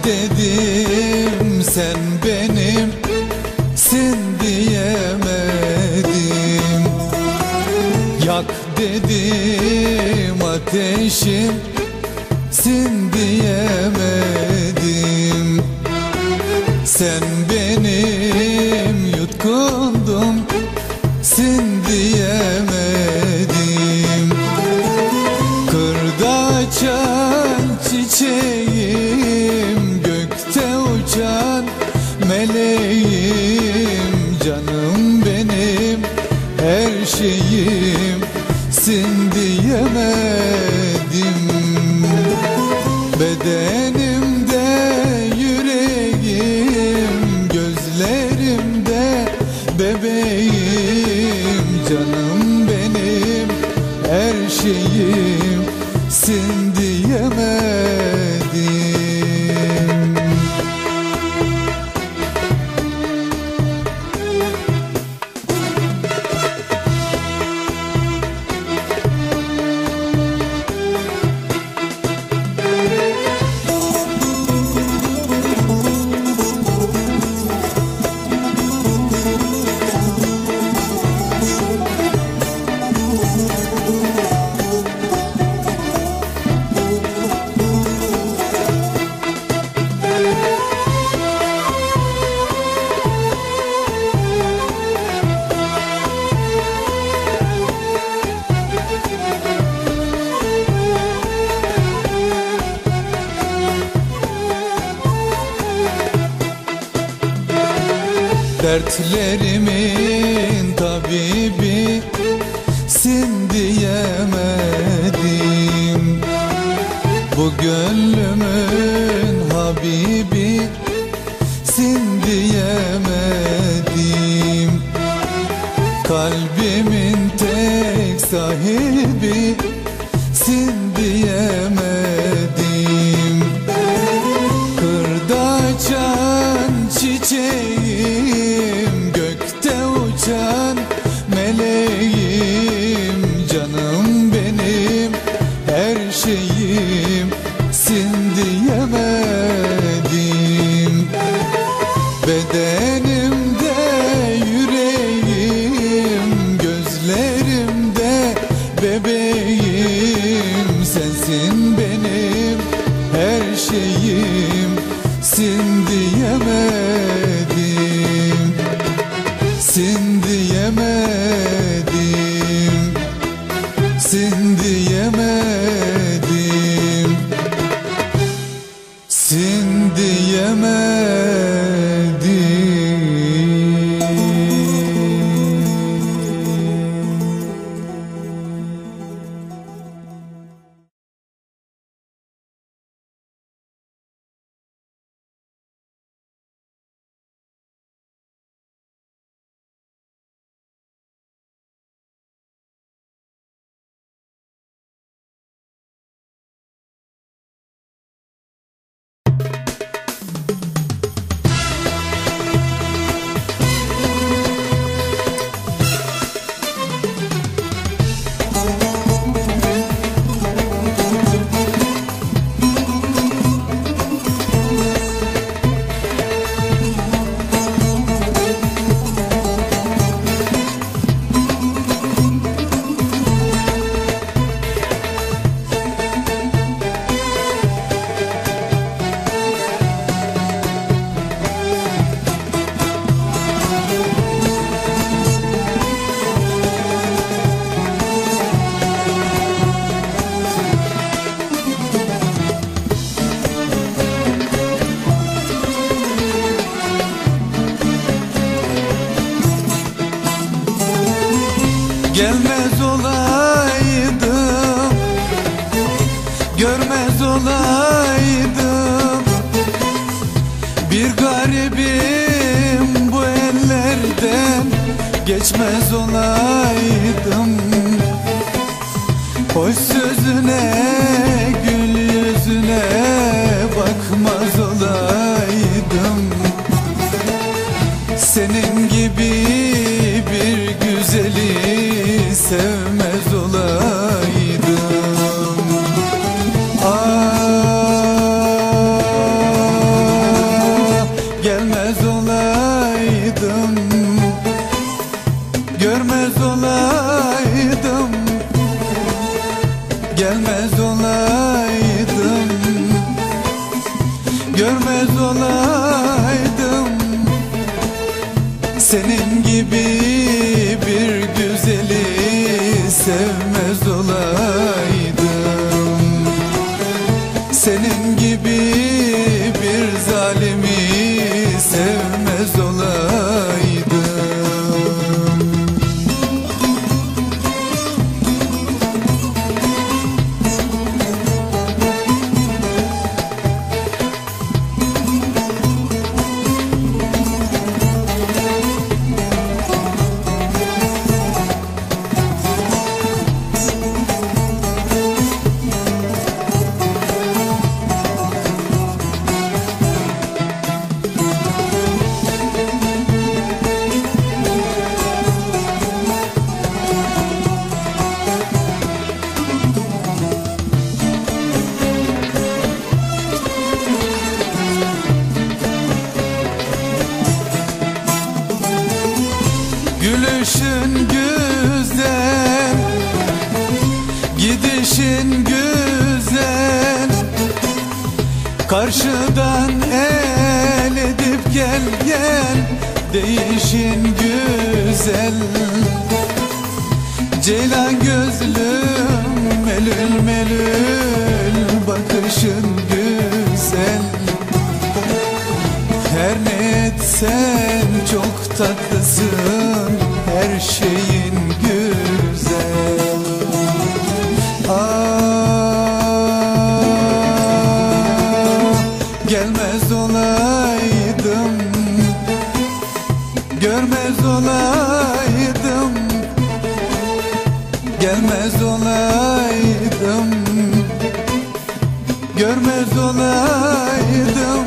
dedim sen benimsin diyemedim. Yak dedim ateşimsin diyemedim. Sen benim yutkundumsun diyemedim. Kırda açan çiçeğim, gökte uçan meleğim, canım benim her şeyimsin diyemedim. Bedenimde yüreğim, gözlerimde bebeğim, canım benim her şeyimsin diyemedim. Dertlerimin tabibisin diyemedim. Bu gönlümün habibisin diyemedim. Kalbimin tek sahibisin diyemedim. Kırda açan çiçeğim, gökte uçan meleğim, canım benim her şeyimsin diyemedim. Bedenimde yüreğim, gözlerimde bebeğim, sensin benim her şeyimsin diyemedim. Sin diyemedim, sin diyemedim, sin diyemedim. Gelmez olaydım, görmez olaydım, bir garibim bu ellerden geçmez olaydım. Hoş sözüne, gül yüzüne bakmaz olaydım. Senin gibi bir güzeli sevmez olaydım. Ah görmez olaydım, gelmez olaydım, görmez olaydım. Senin gibi bir güzeli sevmez olaydım, senin gibi bir zalimi sevmez olaydım. Gülüşün güzel, gidişin güzel, karşıdan el edip gel gel, değişin güzel. Ceylan gözlüm, melül melül, bakışın güzel. Her ne etsen çok tatlısın, her şeyin güzel. Gelmez olaydım, görmez olaydım, gelmez olaydım, görmez olaydım.